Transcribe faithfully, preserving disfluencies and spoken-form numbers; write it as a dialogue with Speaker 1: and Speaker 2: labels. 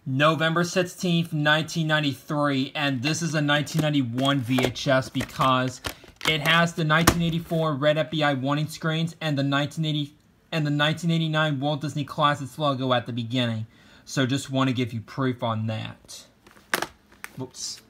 Speaker 1: November sixteenth, nineteen ninety-three, and this is a nineteen ninety-one V H S because it has the nineteen eighty-four Red F B I warning screens and the nineteen eighty and the nineteen eighty-nine Walt Disney Classics logo at the beginning. So just want to give you proof on that. Whoops.